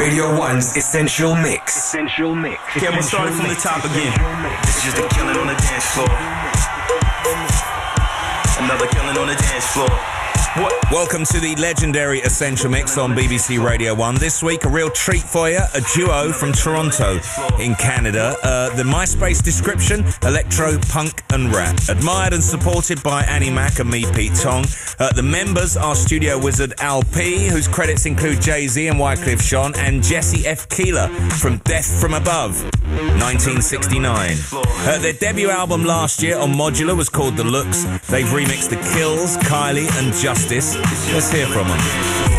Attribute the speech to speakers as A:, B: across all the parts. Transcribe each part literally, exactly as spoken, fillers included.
A: Radio one's Essential Mix.
B: Essential Mix.
C: Okay, we'll start it from the top again. This is just a killing on the dance floor. Another killing on the dance floor. What?
D: Welcome to the legendary Essential Mix on B B C Radio one. This week, a real treat for you, a duo from Toronto in Canada. Uh, the MySpace description, electro, punk and rap. Admired and supported by Annie Mac and me, Pete Tong. Uh, the members are studio wizard Al P, whose credits include Jay-Z and Wyclef Jean, and Jesse F. Keeler from Death From Above, nineteen sixty-nine. Uh, their debut album last year on Modular was called The Looks. They've remixed The Kills, Kylie and Justice. Let's hear from them.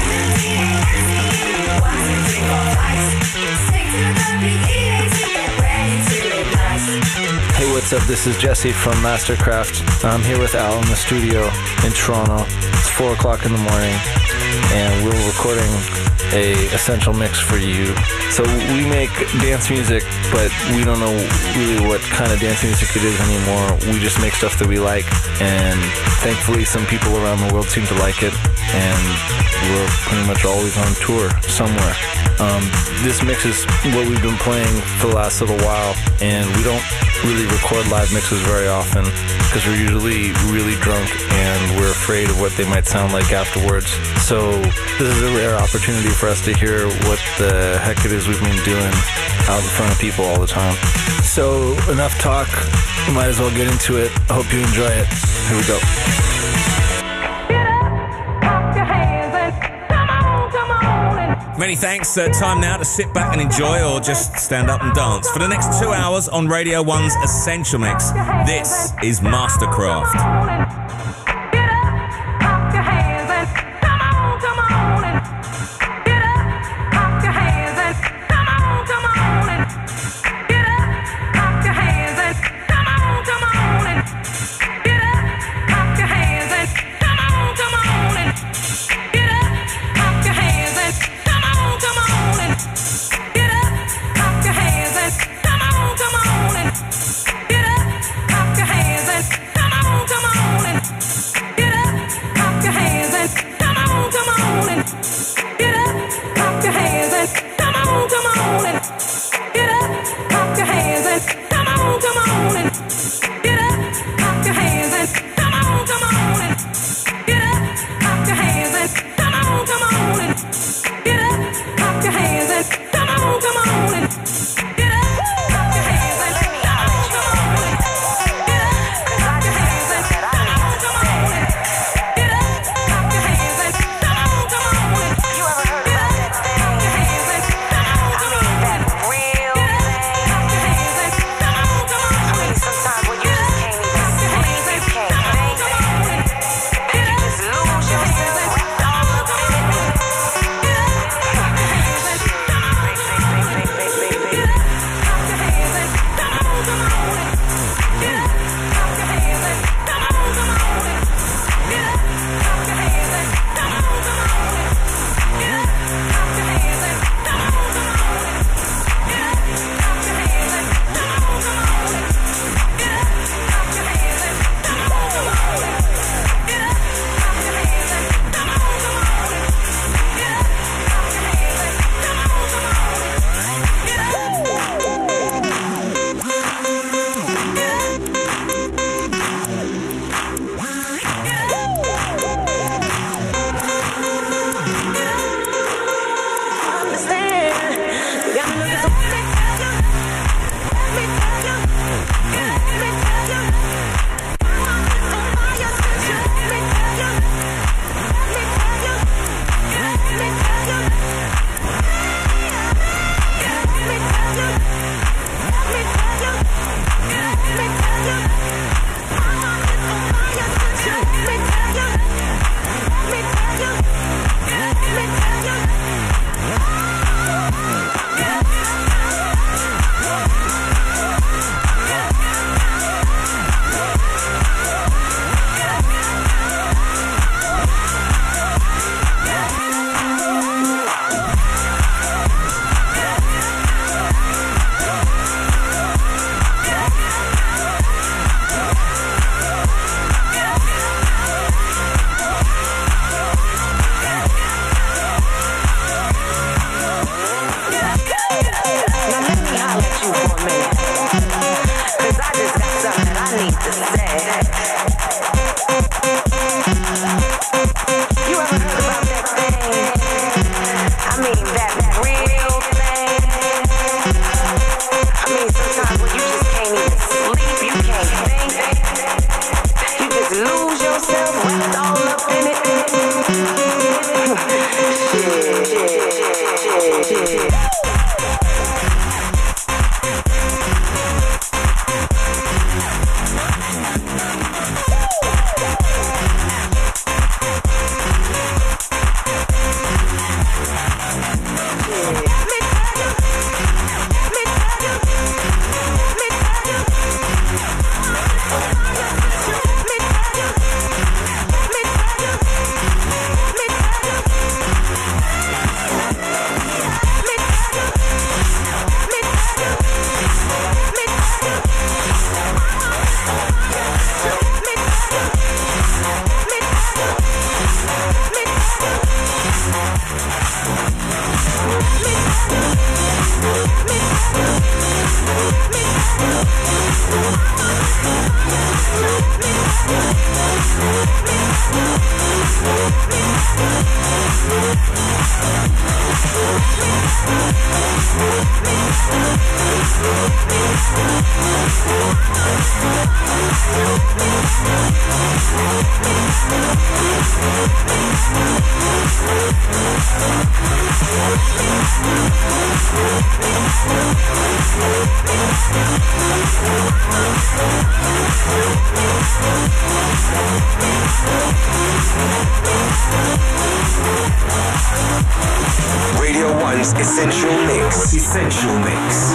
E: Hey, what's up? This is Jesse from Mastercraft. I'm here with Al in the studio in Toronto. It's four o'clock in the morning, and we're recording a essential mix for you. So we make dance music, but we don't know really what kind of dance music it is anymore. We just make stuff that we like, and thankfully some people around the world seem to like it, and we're pretty much always on tour somewhere. Um, this mix is what we've been playing for the last little while, and we don't really record live mixes very often because we're usually really drunk and we're afraid of what they might sound like afterwards. So this is a rare opportunity for us to hear what the heck it is we've been doing out in front of people all the time. So enough talk, we might as well get into it. I hope you enjoy it. Here we go.
D: Many thanks. Uh, time now to sit back and enjoy, or just stand up and dance. For the next two hours on Radio one's Essential Mix, this is Mastercraft.
F: Get up, clap your hands and come on, come on and
B: mean, that real thing. I mean, sometimes when you just can't even sleep, you can't think, you just lose yourself, wrapped all up in it. Shit, shit, shit, shit.
A: Radio one's Essential Mix. Essential Mix.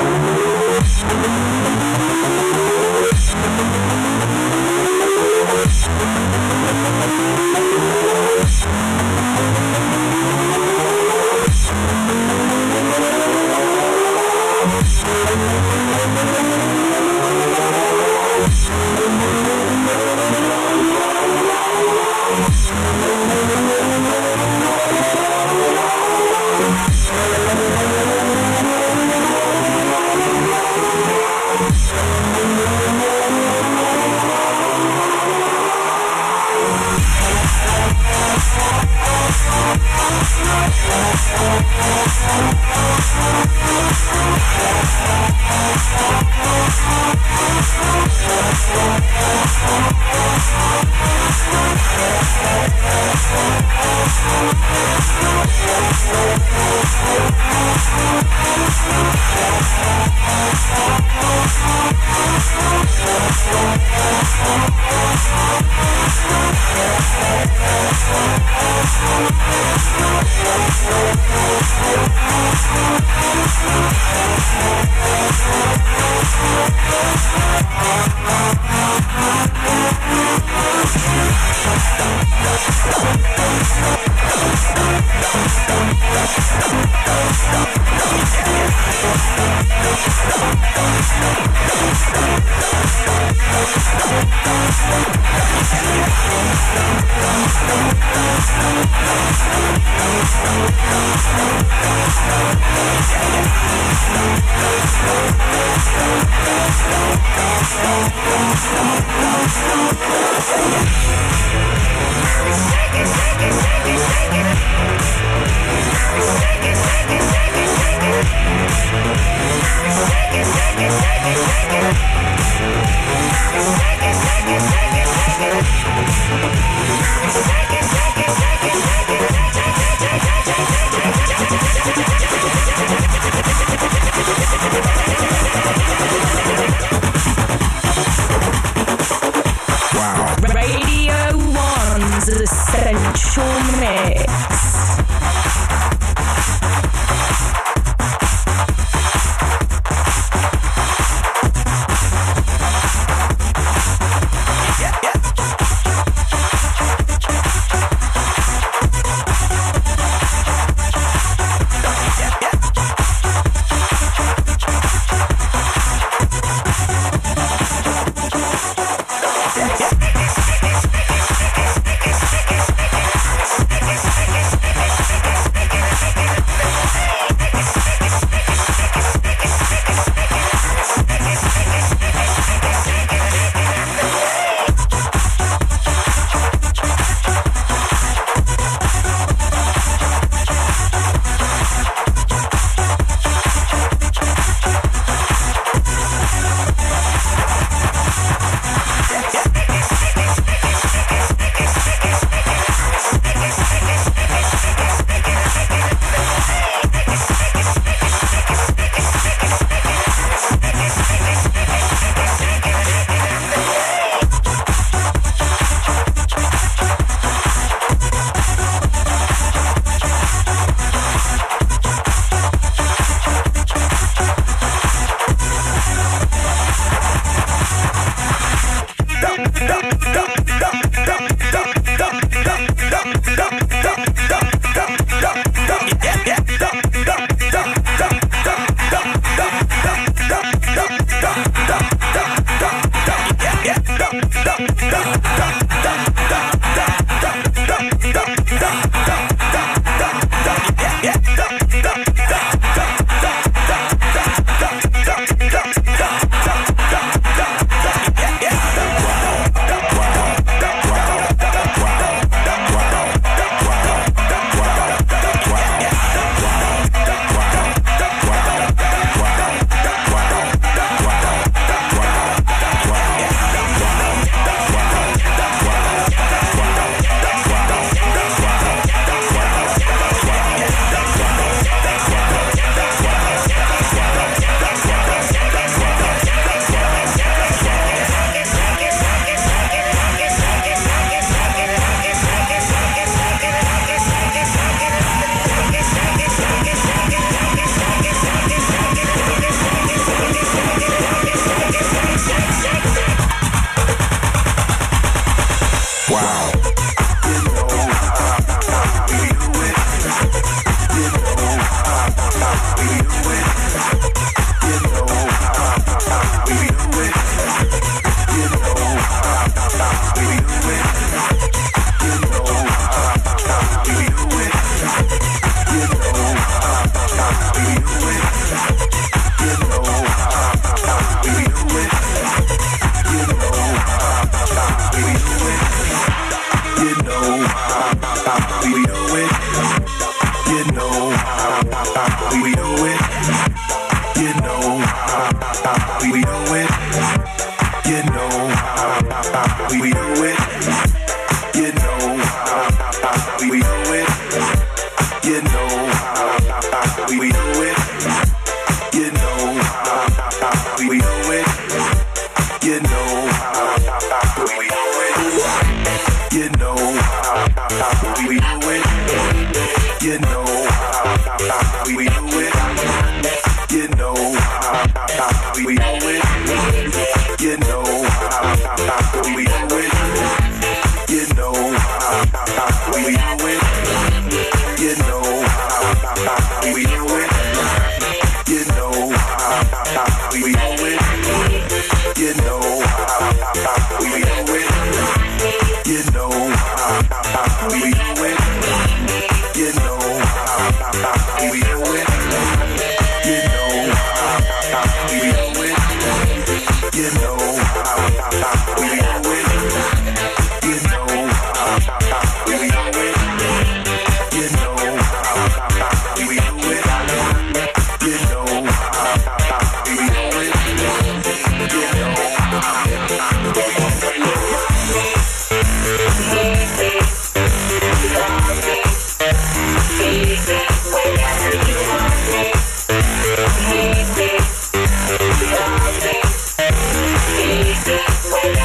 B: We'll be right back.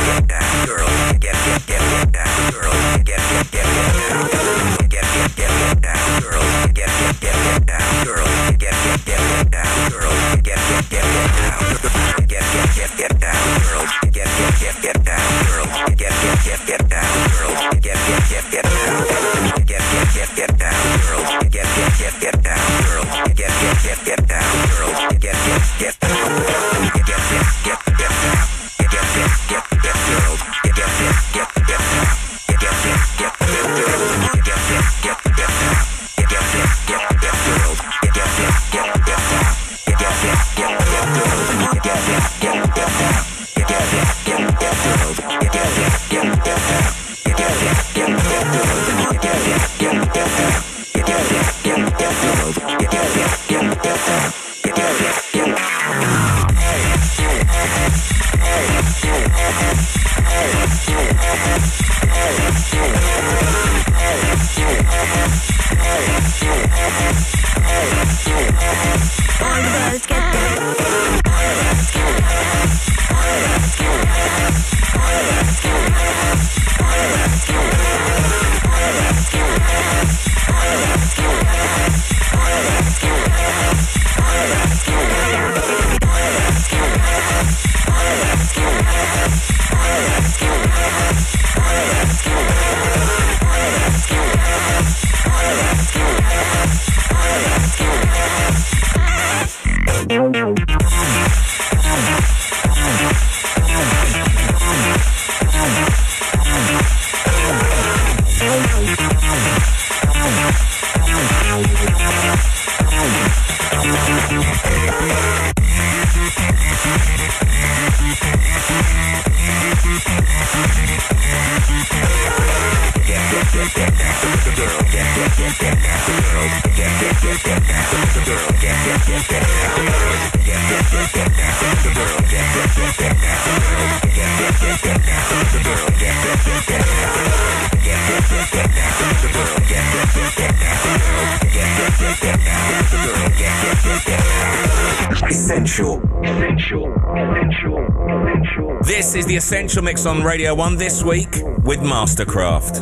A: Essential. Essential. Essential. Essential.
D: This is the Essential Mix on Radio one this week with Mastercraft.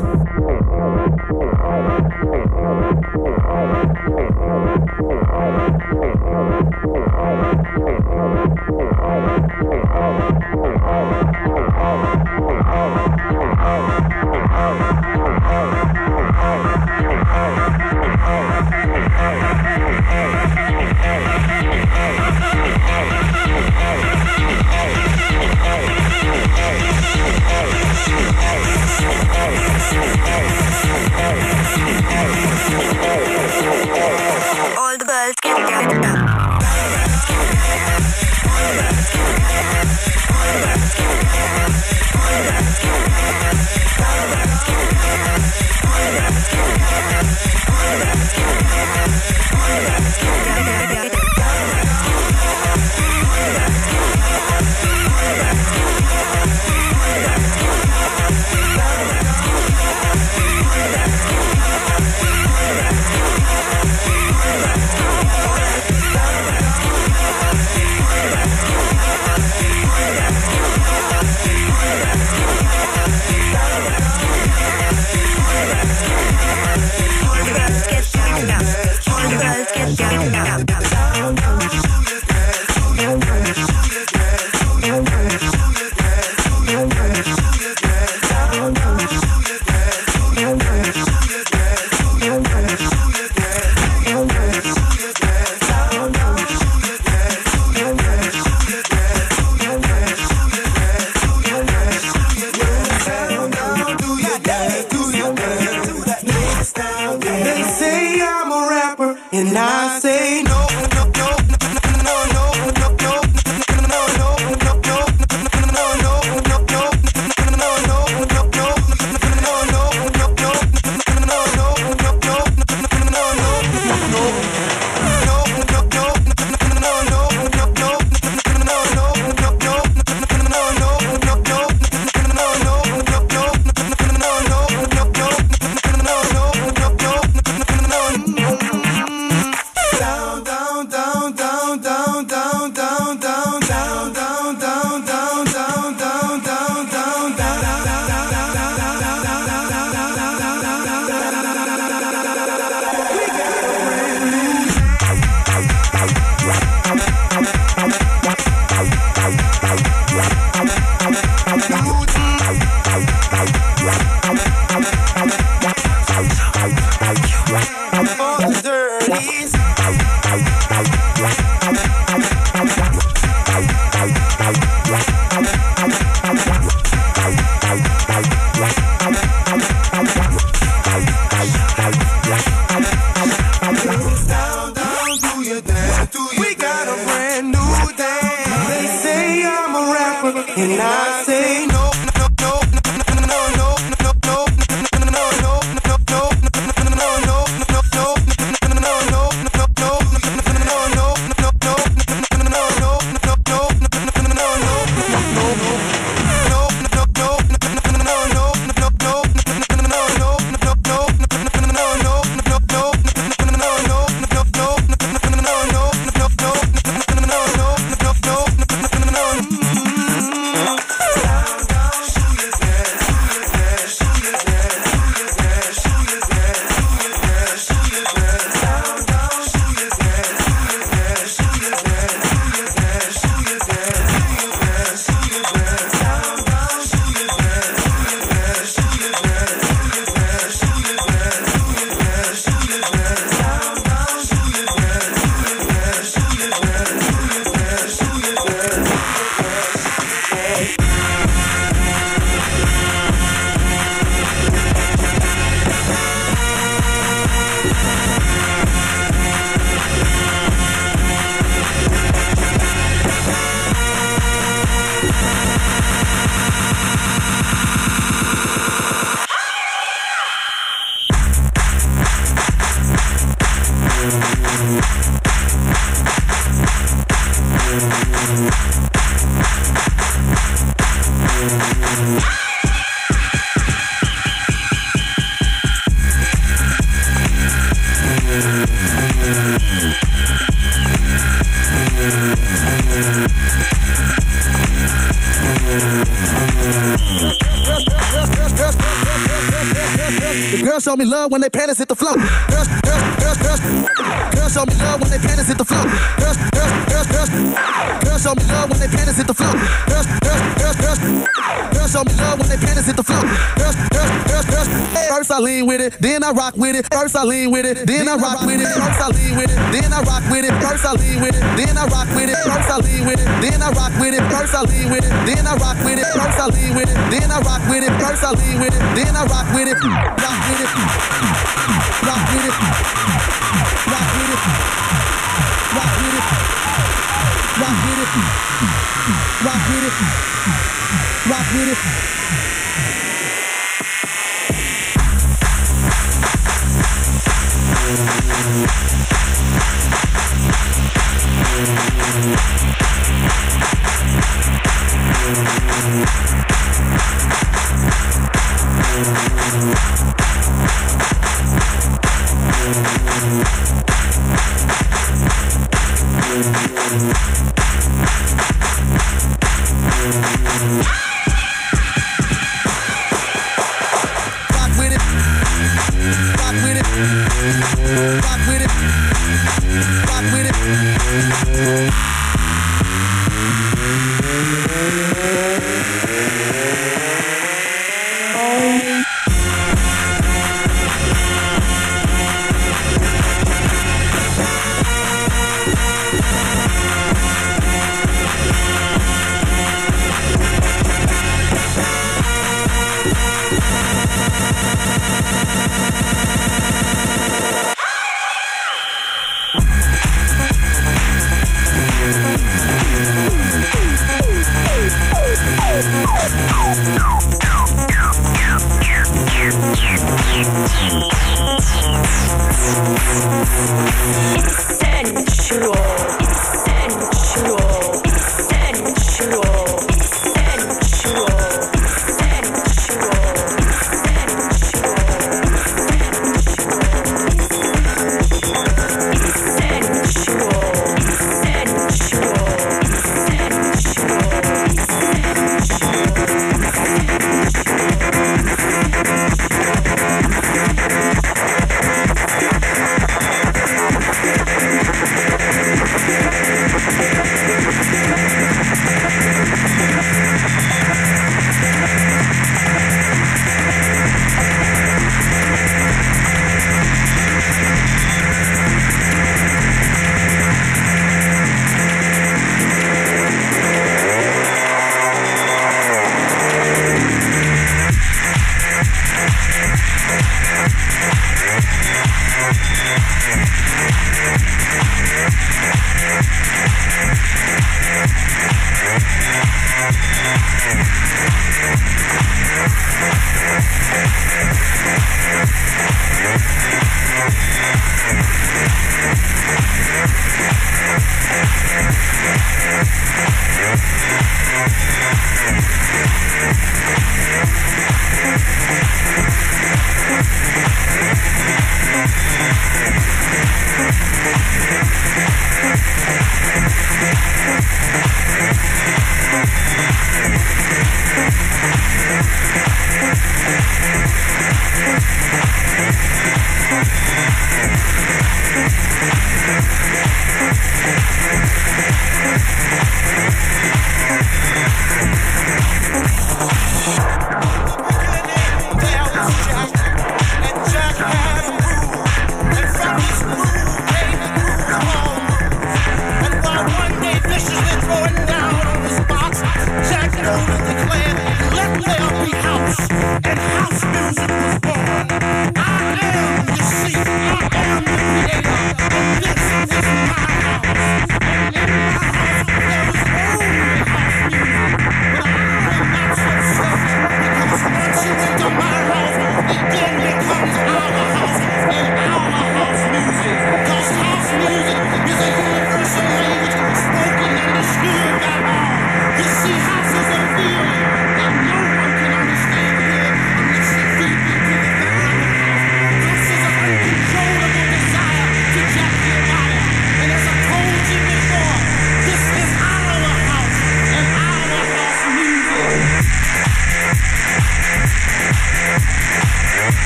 B: All the girls get get up.
F: And I say no, no, no, no, no, no, no, no, no, no, no, down, down. And I say no, no, no, no, no, no, no, no, no, no, no, no,
G: Girls show me love when they panties hit the floor. Girls, girls, girls, girls. Girls show me love when they panties hit the floor. Girls, girls, girls, girls. Girls show me love when they panties hit the floor. Girls, girls, girls, girls. Girls show me love when they panties hit the floor. Girls, girls, girls, girls. First I lean with it, then I rock with it. First I lean with it, then I rock with it. First I lean with it, then I rock with it. First I lean with it, then I rock with it. First I lean with it, then I rock with it. First I lean with it, then I rock with it. First I lean with it, then I rock with it. First I lean with it, then I rock with it. Rock with it, rock with it, rock with it, rock with it, rock with it, rock with it, rock with it.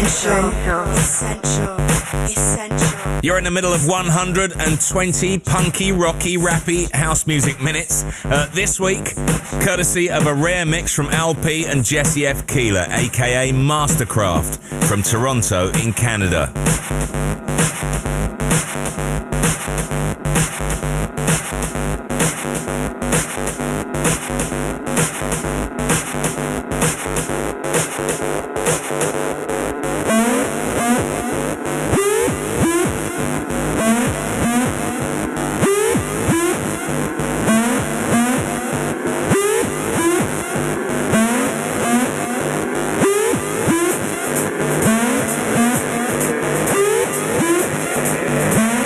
H: Essential, essential, essential.
D: You're in the middle of one hundred twenty punky, rocky, rappy house music minutes. Uh, this week, courtesy of a rare mix from Al P and Jesse F. Keeler, aka Mastercraft, from Toronto in Canada.
F: Yeah.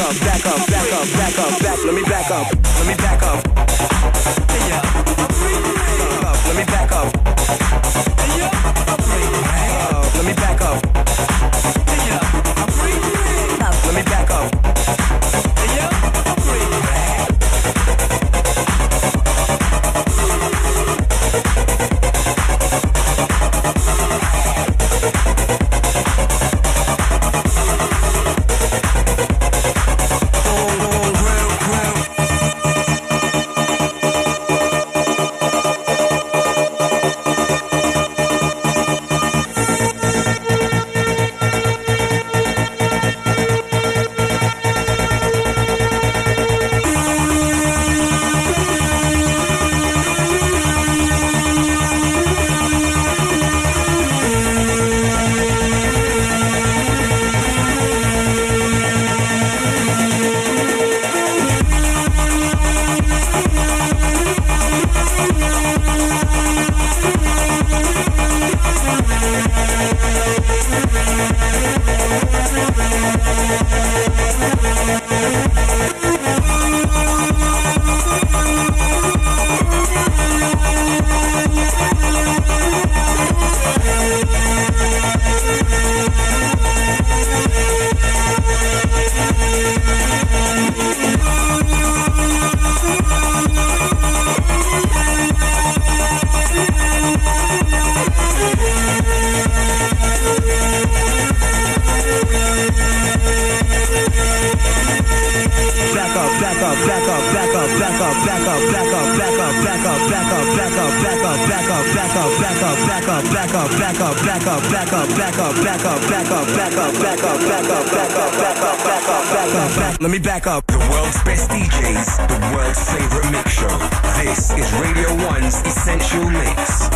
I: up, back up, back up, back up, back. Let me back up. Let me back up. Yeah. Let me back up. Yeah. Let me back up. Yeah. Let me back up. Yeah. Let me back up.
A: The world's best D Js, the world's favorite mix show. This is Radio One's Essential Mix.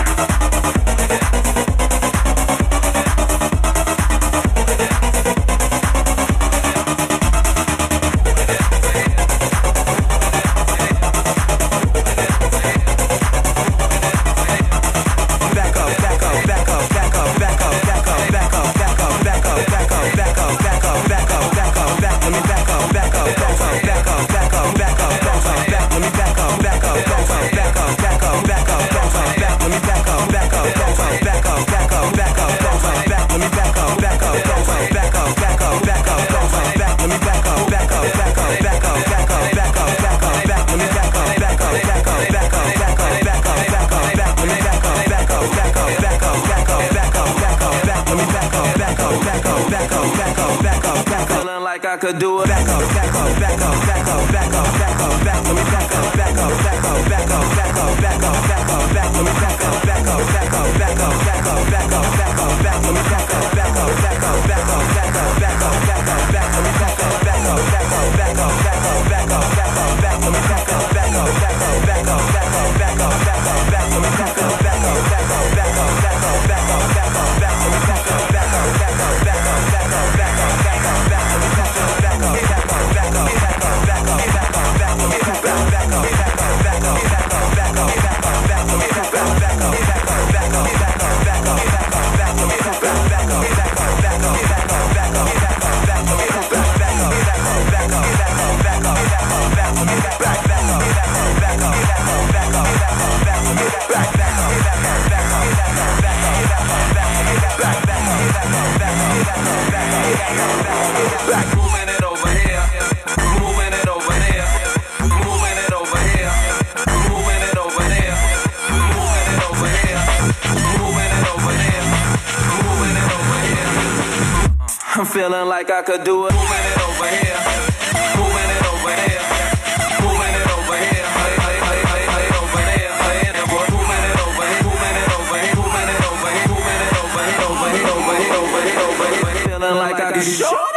I: I could do it. Back up, back up, back up, back up, back up, back up, back. Let me back up, back up, back up, back up, back up, back up, back up, back. Let me back up, back up, back up, back up, back up, back up, back up, back. Let me back up, back up, back up, back up, back up, back up, back up, back. Let me back up, back up, back up, back up, back up, back up, back up, back. Let me back up, back up, back up, back up, back up, back up, back up, back. Let me back up, back up, back up, back up, back up, back up, back up, back. Let me back up, back up, back up, back up, back up, back up, back up, back. Let me back up, back up, back up, back up, back up, back up, back up, back. Let me back up, back up, back up, back up, back up, back up, back up, back. Let me back up, back up, back up, back up, back up, back up, back up, back. Let me back up, back up, back up, back up, back up, back up, back up, back. Let me back up, back up, back up, back up, back up, back up, back up, back. Let me back up, back up, back up, back up, back up, back up, back up, back. Let me back up, back up, back up, back up, back up, back up, back up, back. Let me back up, back up, back up, back up, back up, back up, back up, back.
J: Moving it over here, moving it over there, moving it over here, moving it over there, moving it over here, moving it over there, moving it over here.
I: I'm feeling like I could do it.
J: Moving it over here, moving it over here, moving it over here, hey, hey, hey, hey, hey, over there, hey, and the boy, moving it over here, moving it over here, moving it over here, moving it over here, over here, over here, over here, over here.
I: Feeling like I could show it.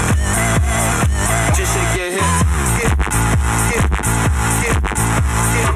J: Just shake your hips.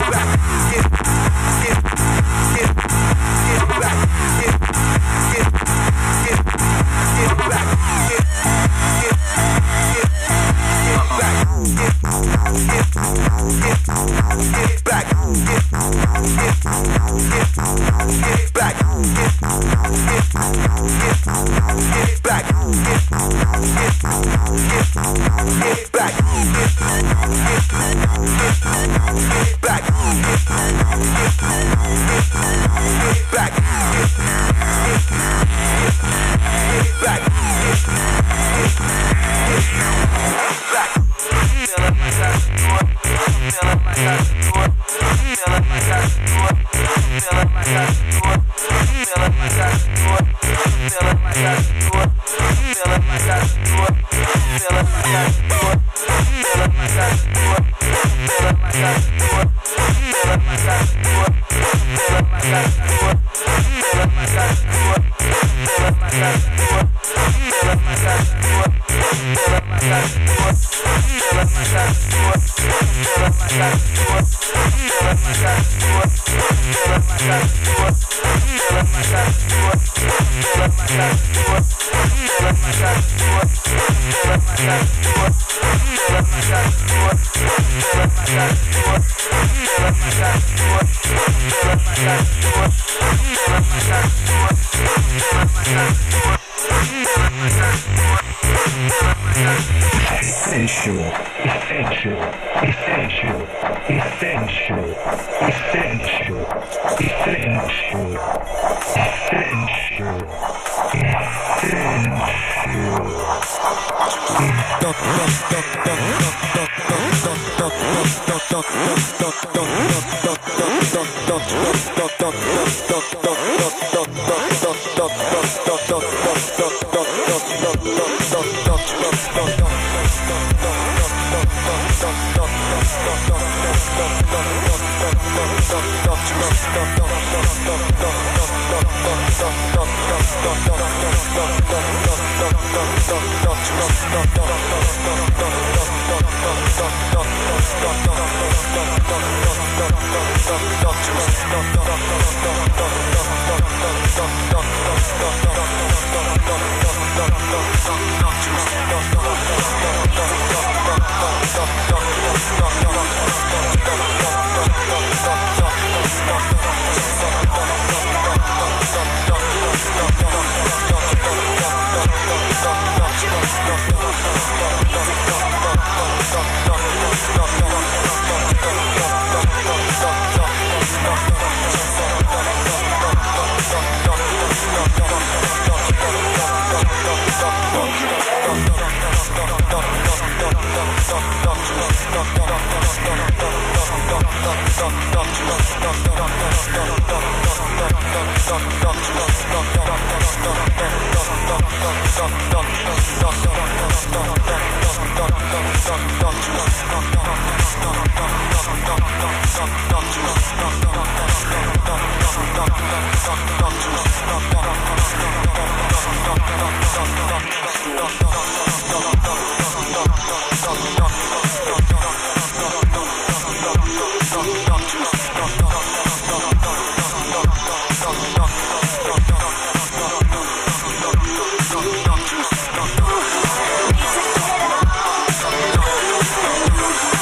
B: Music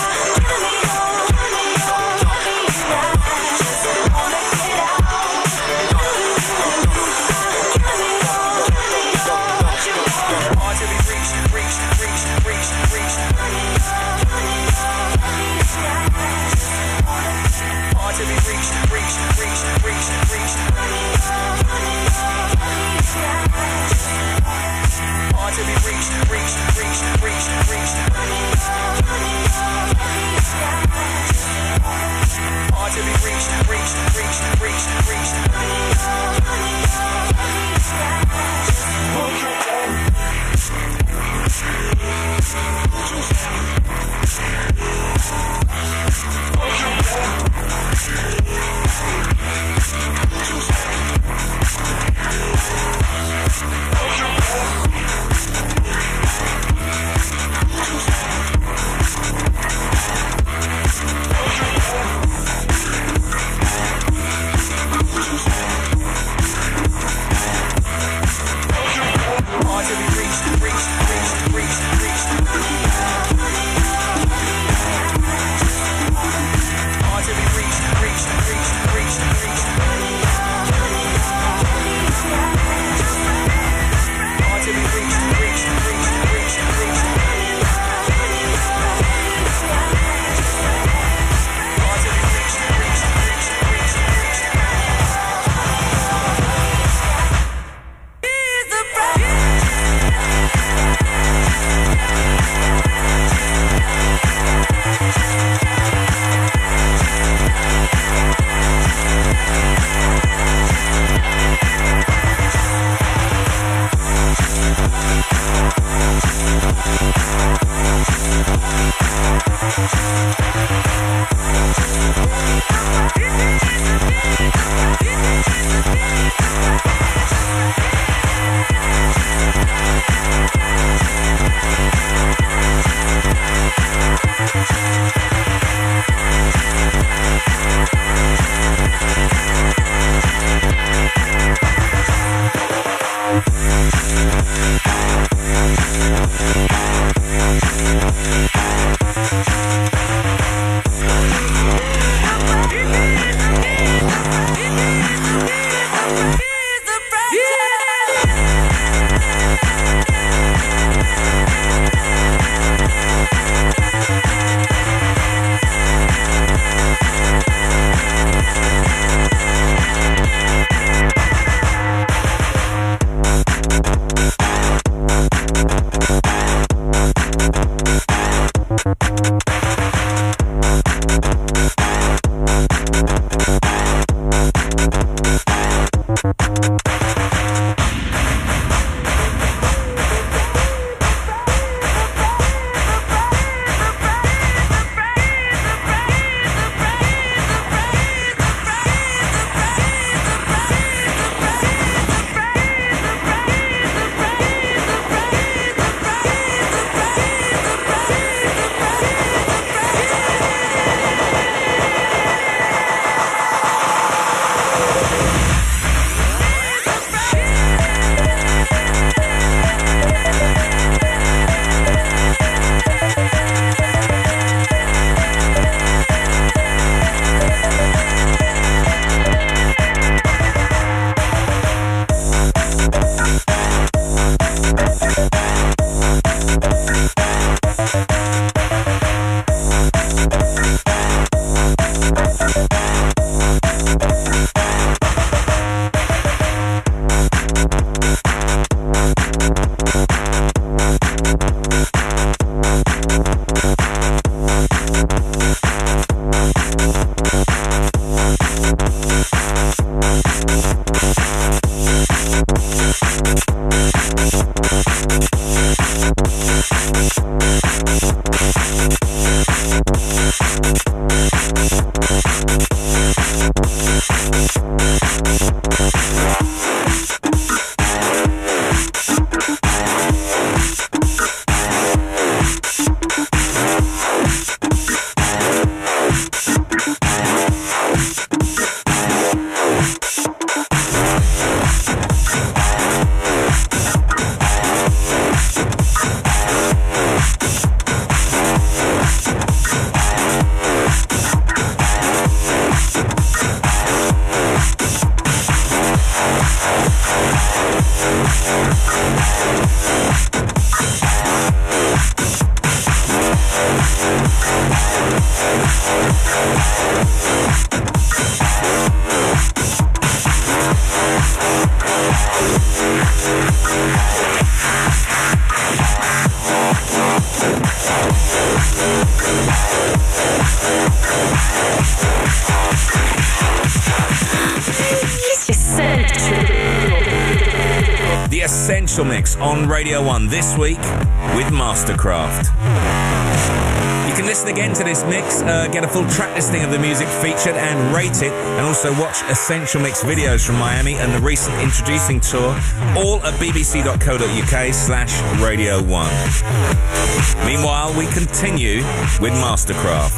D: Essential Mix on Radio one this week with Mastercraft. You can listen again to this mix, uh, get a full track listing of the music featured and rate it, and also watch Essential Mix videos from Miami and the recent introducing tour, all at bbc.co.uk slash Radio one. Meanwhile, we continue with Mastercraft.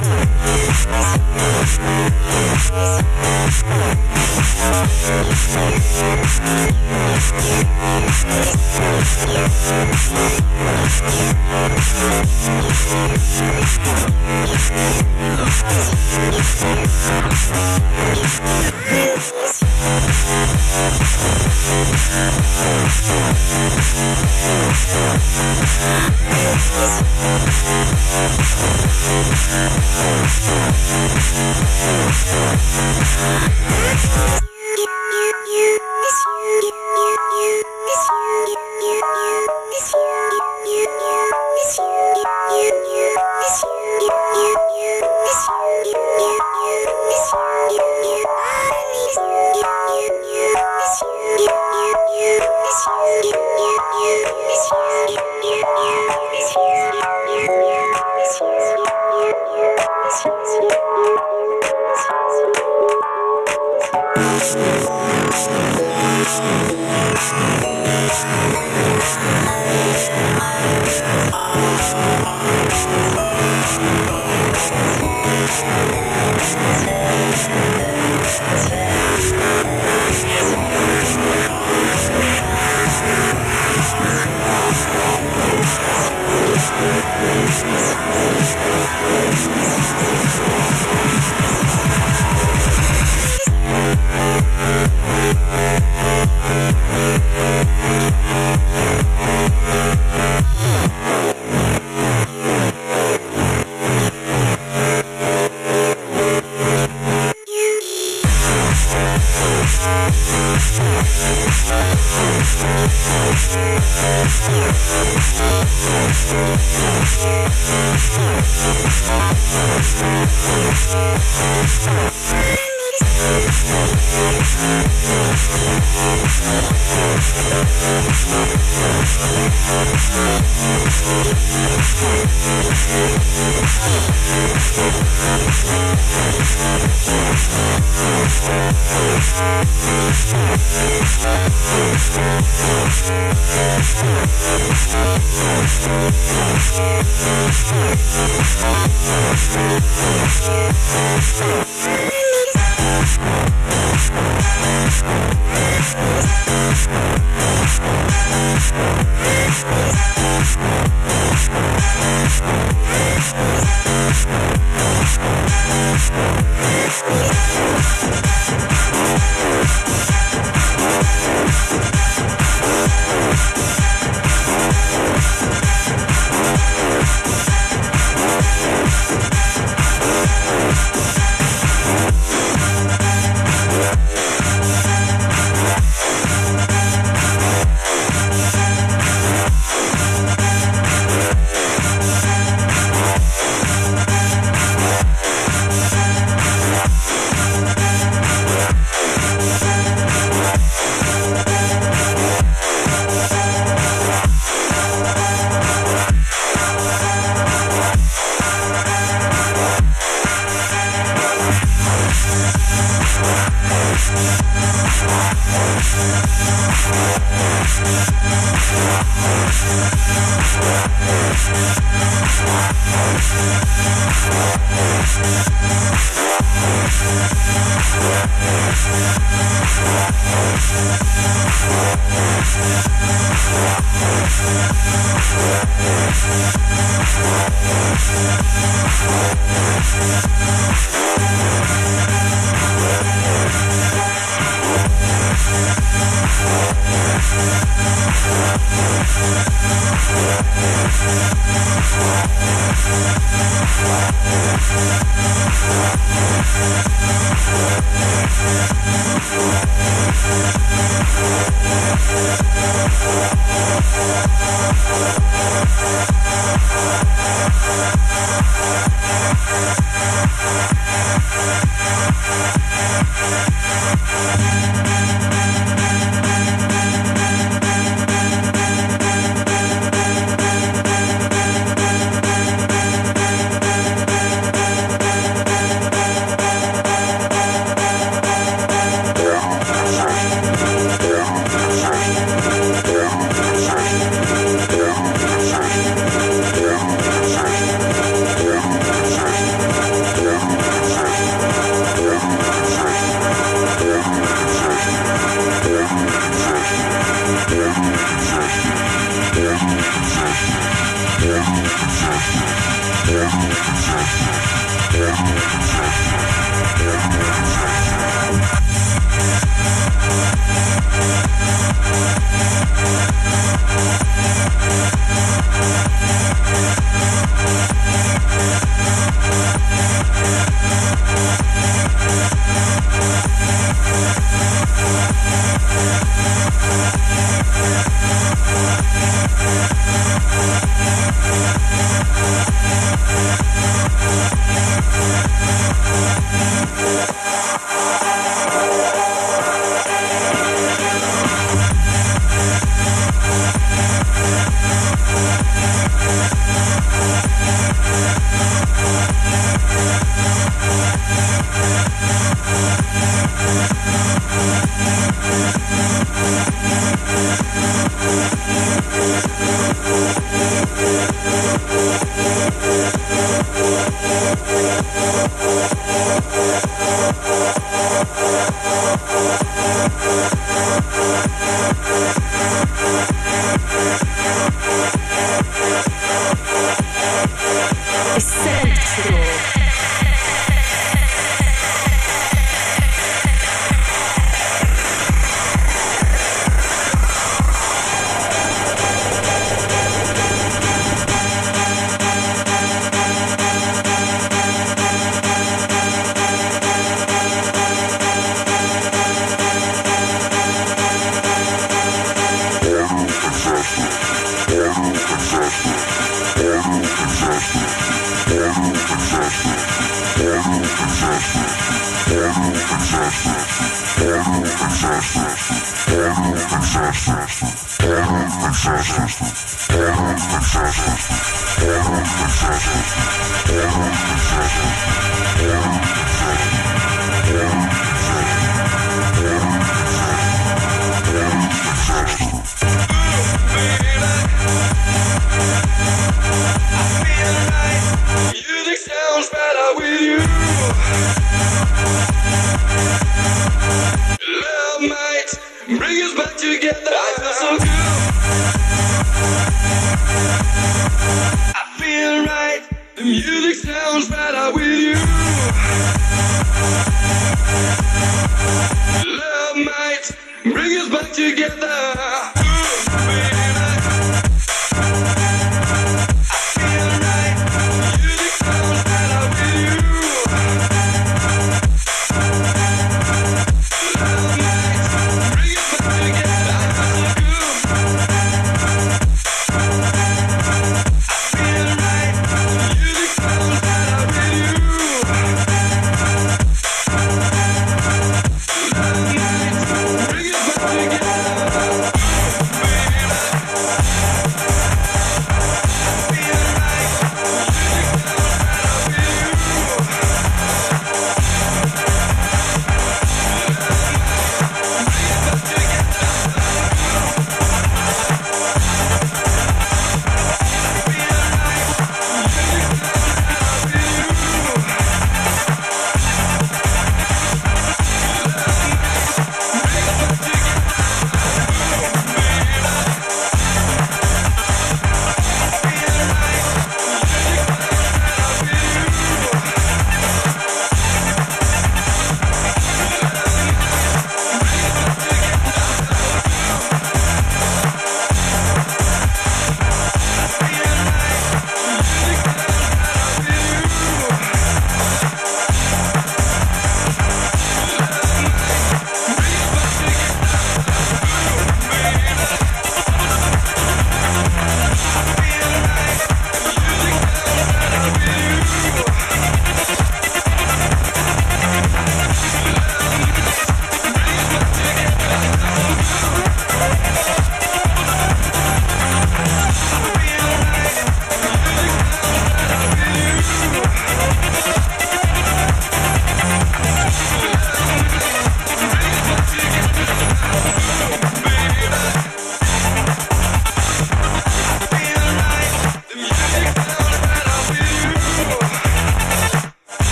K: Bring it back together.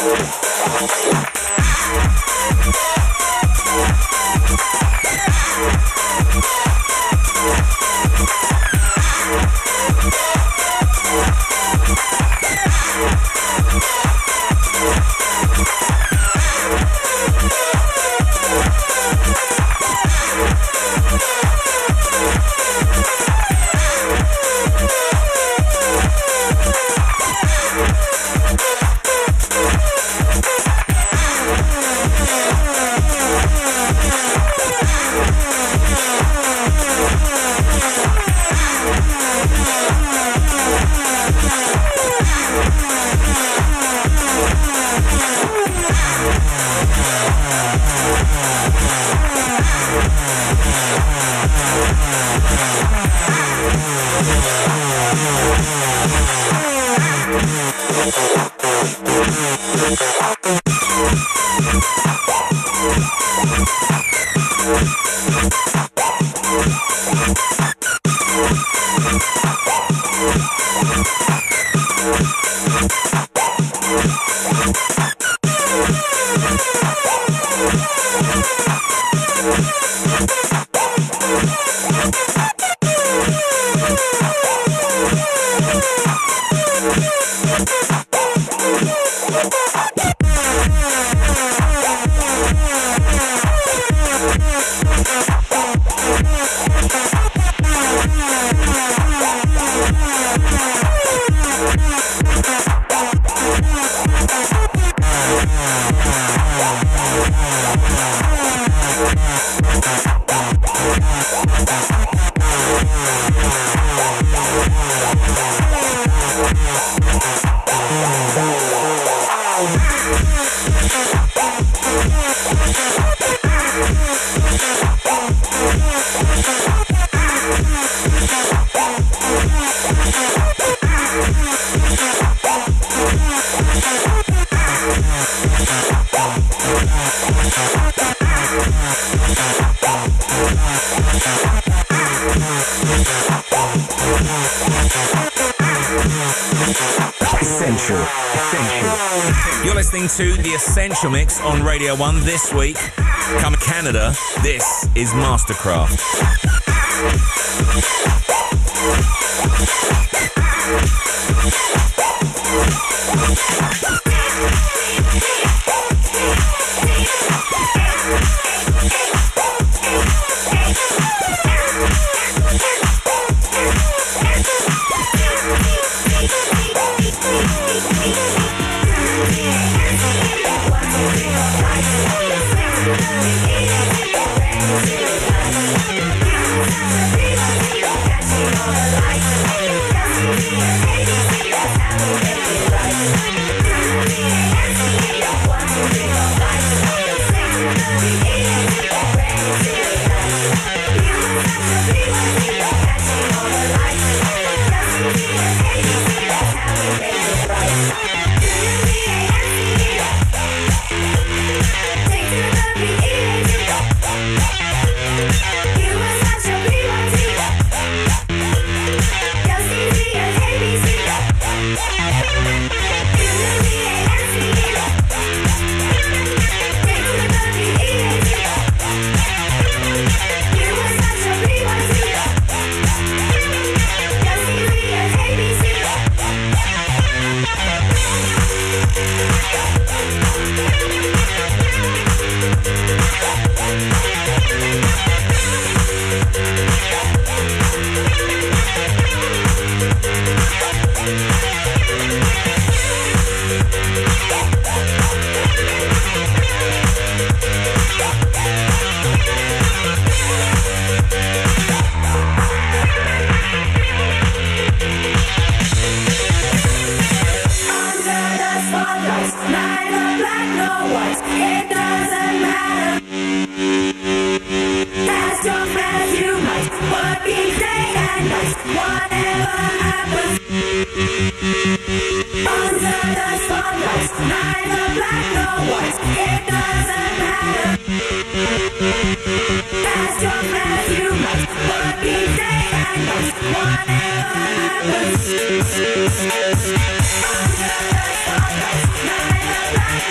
A: Essential. Essential.
D: You're listening to The Essential Mix on Radio one this week. Come Canada, this is Mastercraft.
K: Whatever happens,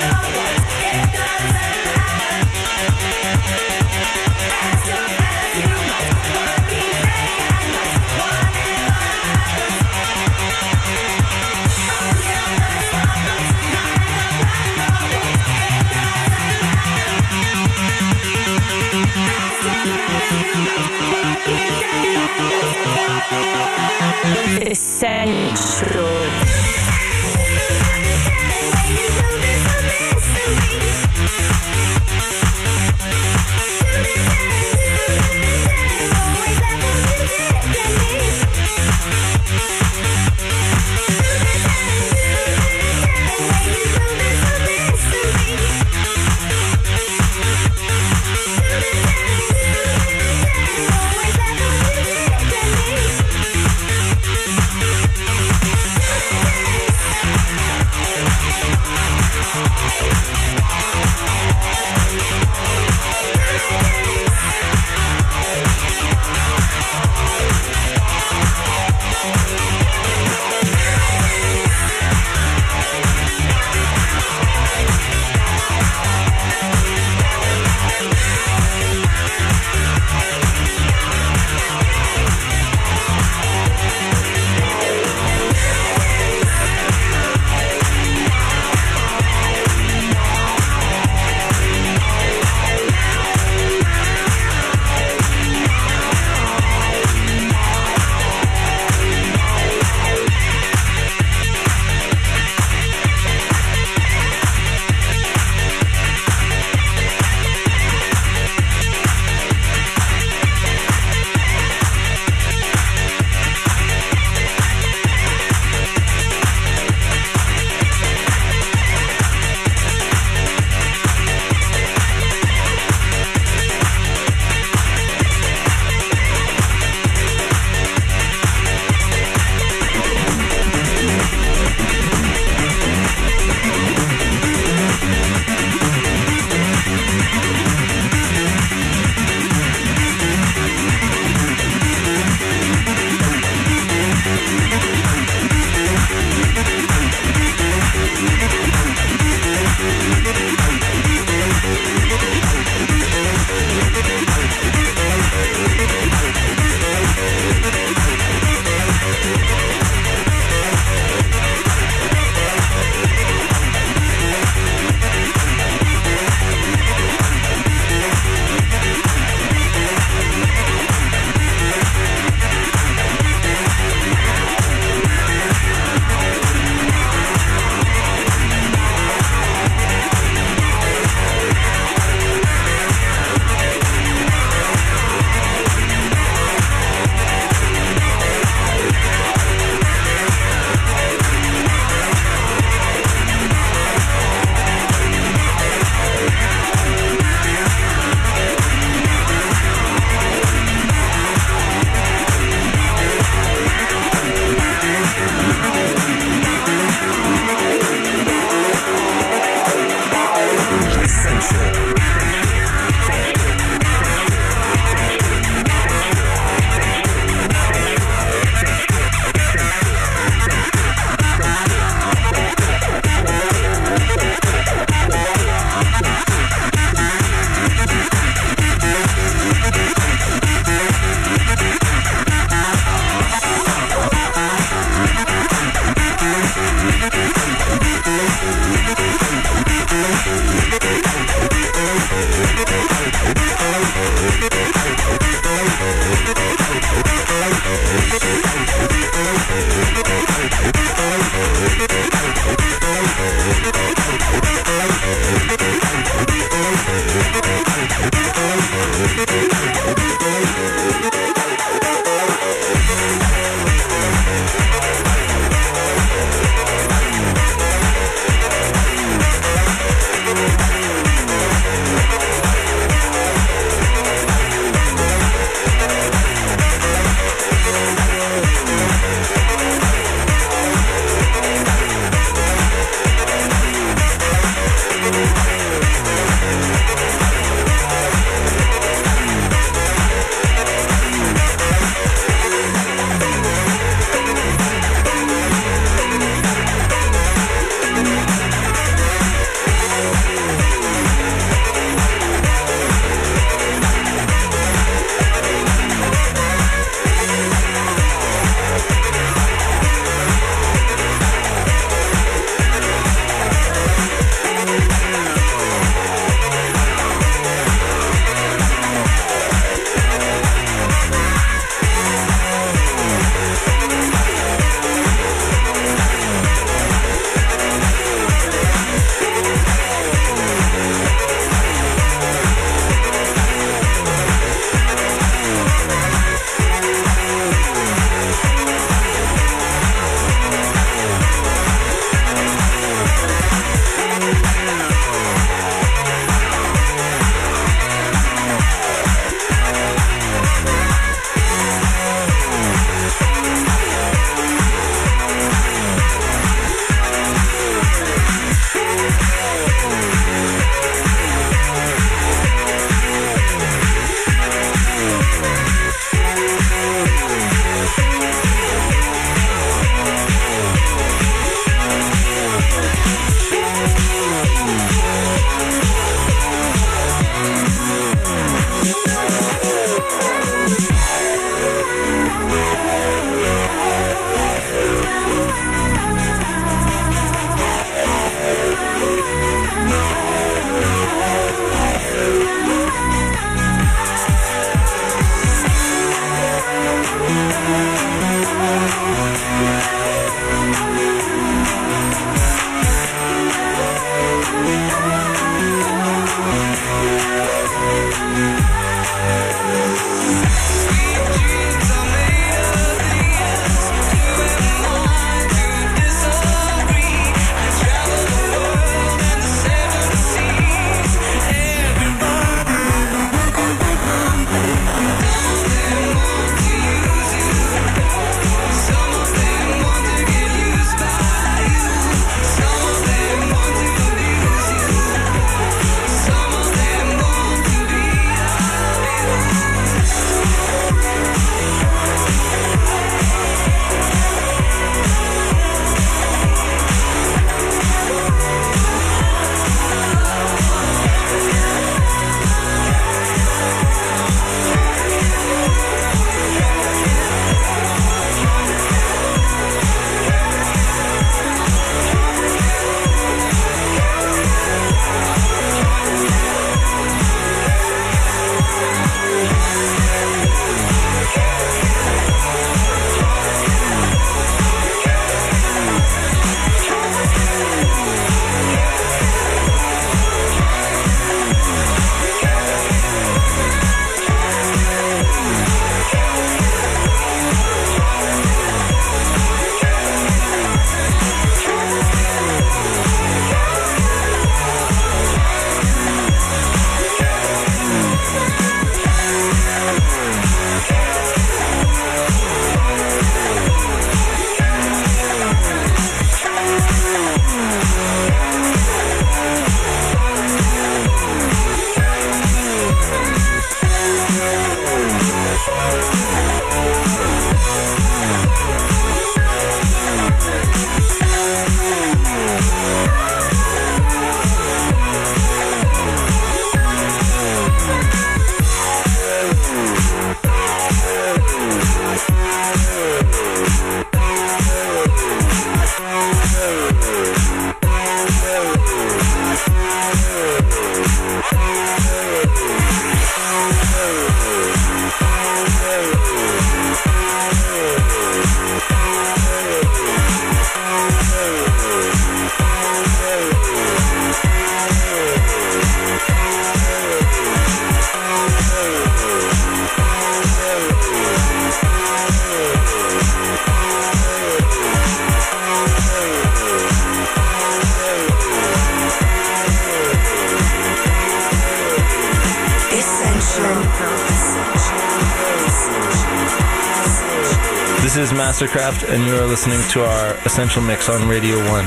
E: This is Mastercraft, and you are listening to our Essential Mix on Radio one.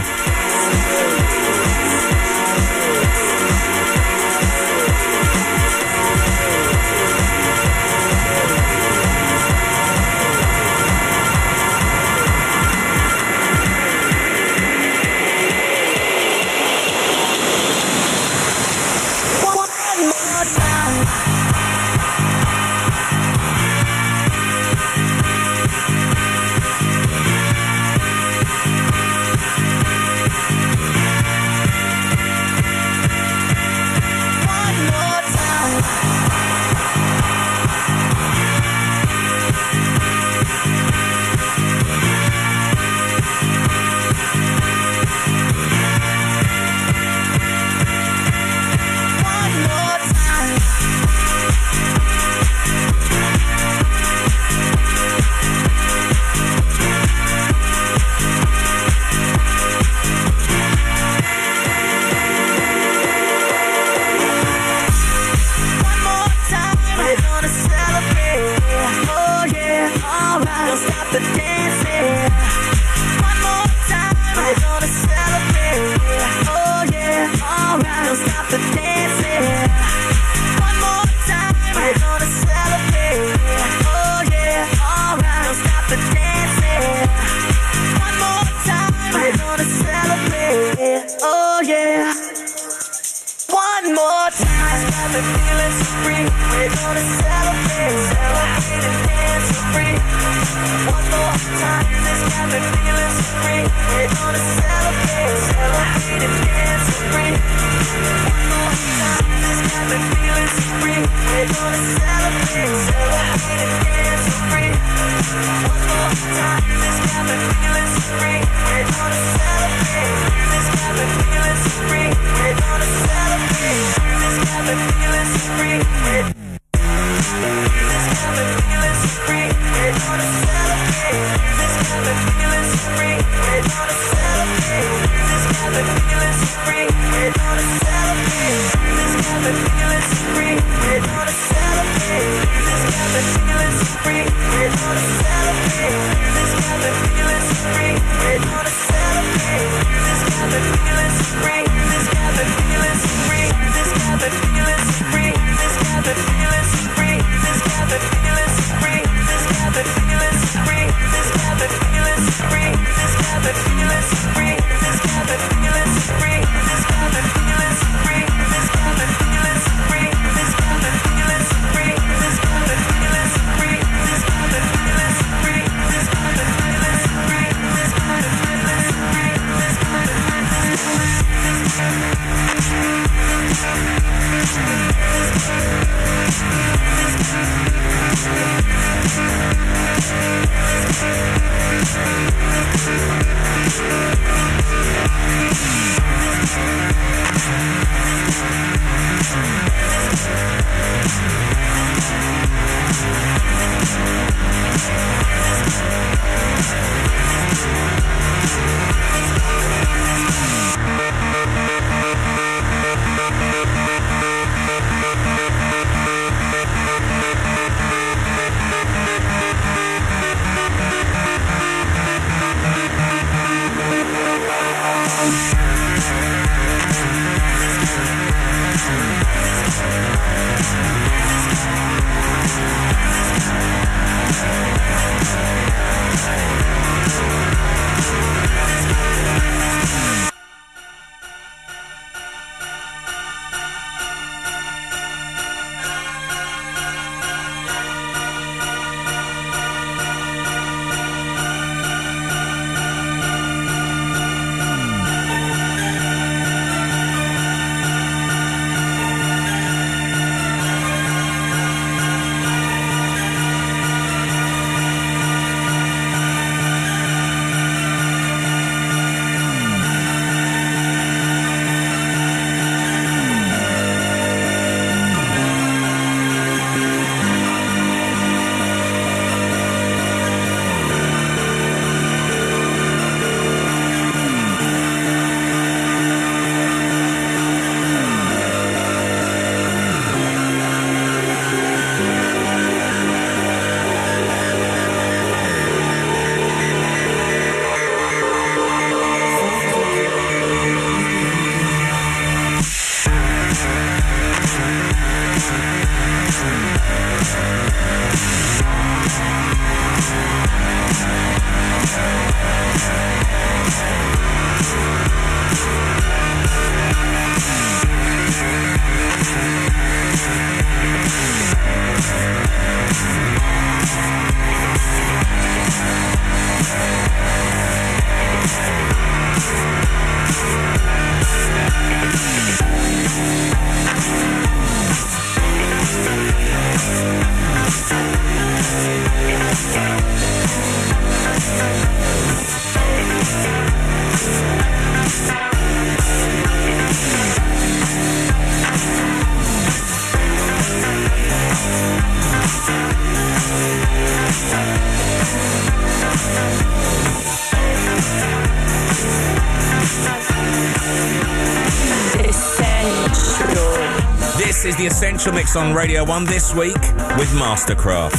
D: This is the Essential Mix on Radio one this week with Mastercraft.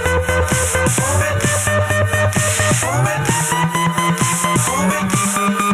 F: Move it, move it, move it, move it.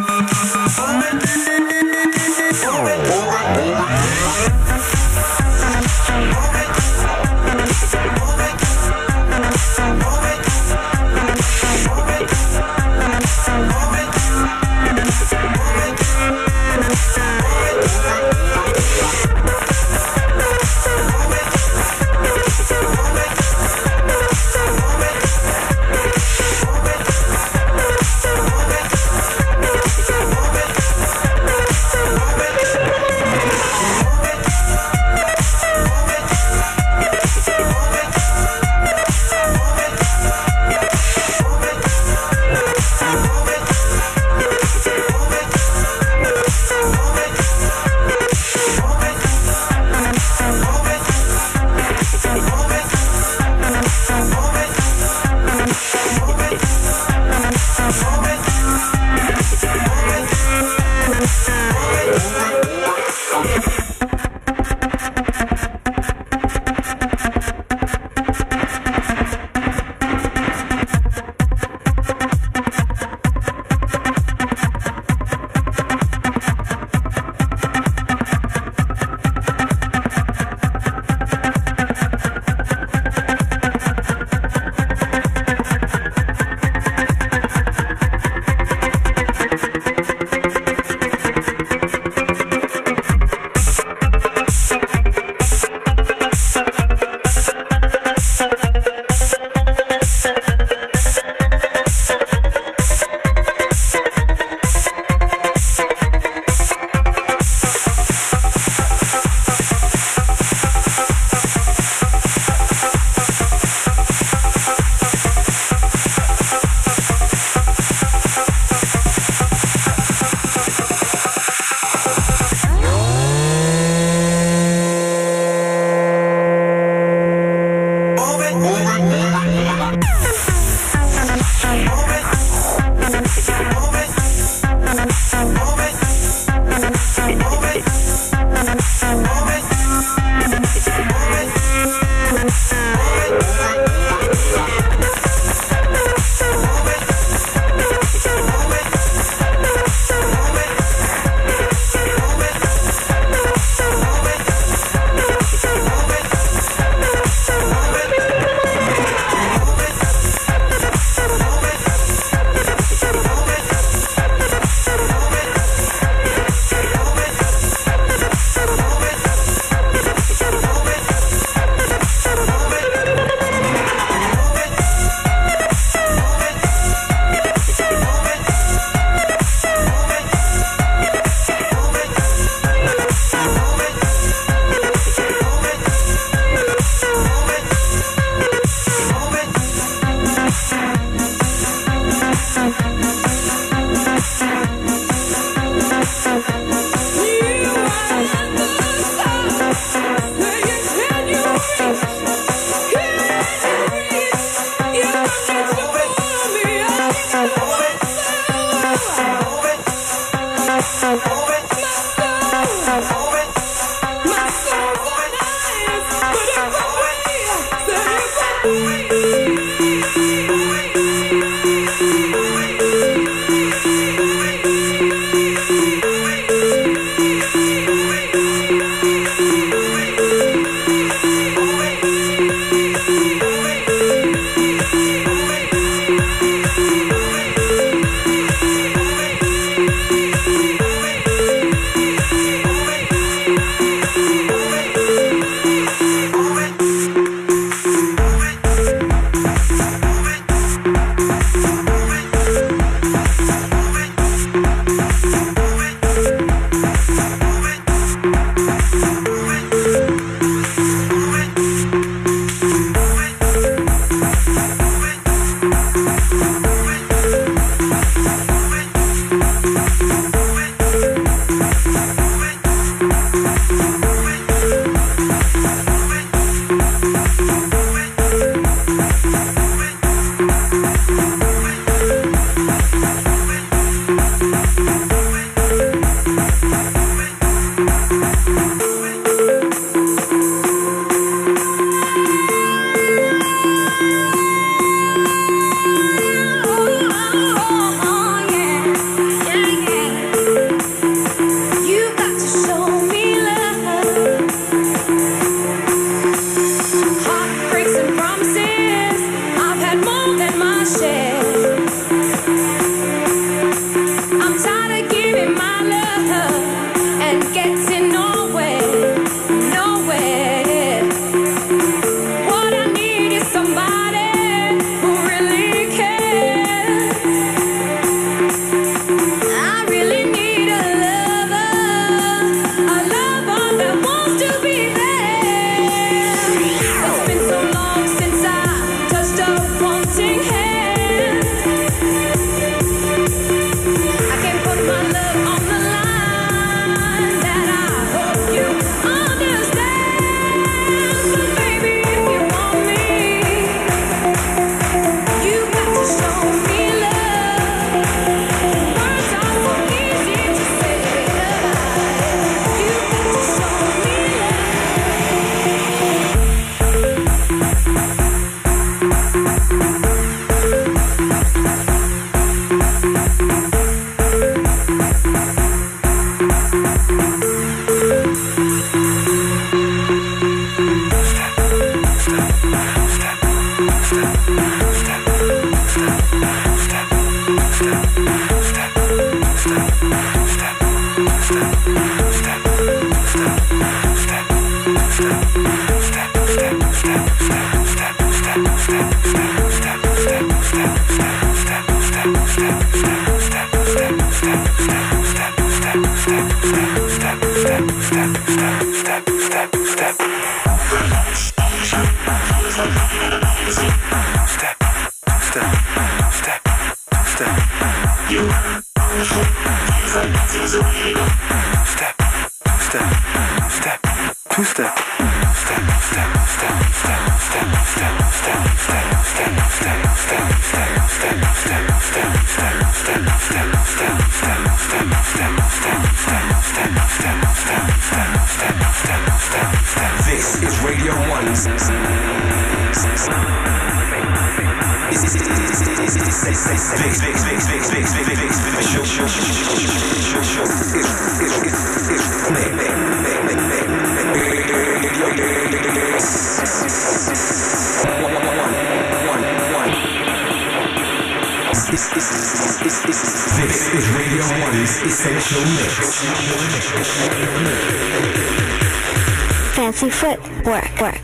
K: Fancy foot work, work.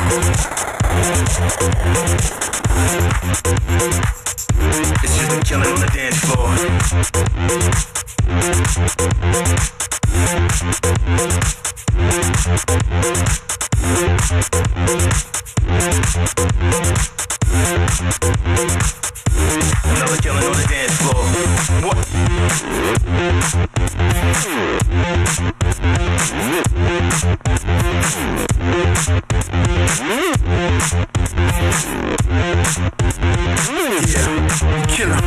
C: It's just a killing on the dance floor. Another killing on the dance floor. What? Yeah, killer.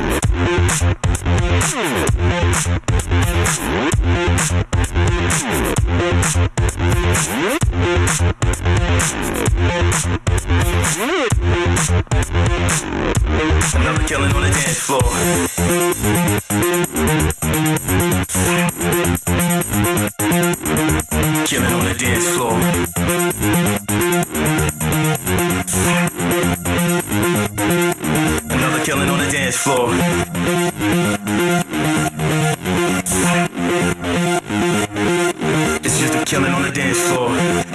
C: Another killing on the dance floor. Killing on the dance floor. Another killing on the dance floor. It's just a killing on the dance floor.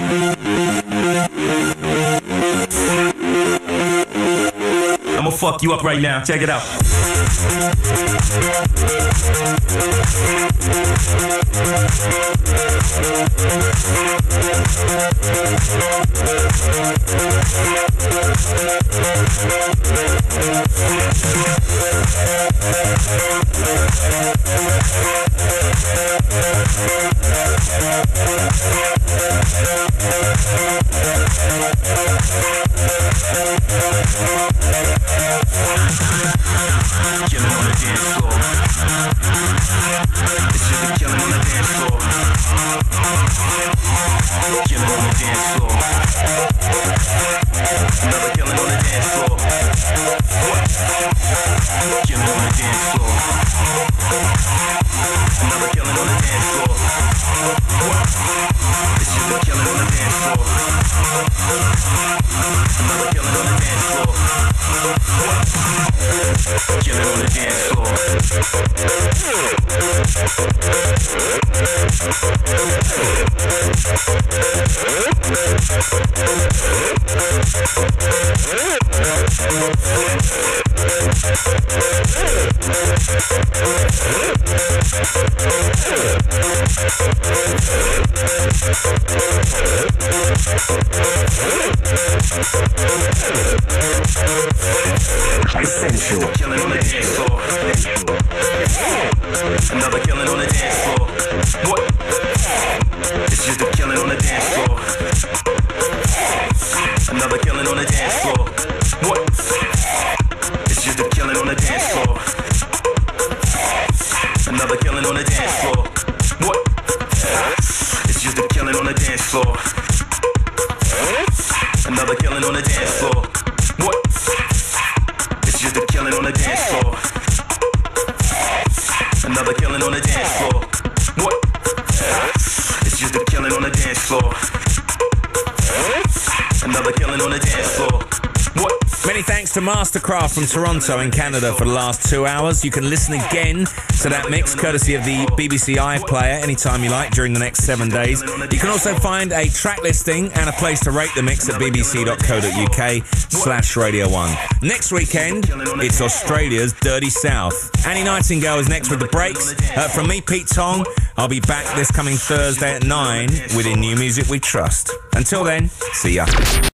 C: I'ma fuck you up right now. Check it out. Killing on the dance floor. It's just a killing on the dance floor. Killing on the dance floor. Another killing on the dance floor. What? Killing on the dance floor. Another killing on the dance floor. What? It's just a killing on the dance floor. Another killing on the dance floor. What? Killing on the dance floor. Essential. Killing on the dance floor. Another killing on the dance floor. What? It's just a killing on the dance floor. Another killing on the dance floor. What? It's just a killing on the dance floor. Another killing on the dance floor. What? It's just a killing on the dance floor. Another killing on the dance floor. What? It's just a killing on the dance floor. Another killing on the dance floor. What? It's just a killing on the dance floor. Another killing on the dance floor. What?
D: Many thanks to Mastercraft from Toronto in Canada for the last two hours. You can listen again to that mix courtesy of the B B C iPlayer anytime you like during the next seven days. You can also find a track listing and a place to rate the mix at bbc.co.uk slash Radio one. Next weekend, it's Australia's Dirty South. Annie Nightingale is next with the breaks. Uh, from me, Pete Tong, I'll be back this coming Thursday at nine with In New Music We Trust. Until then, see ya.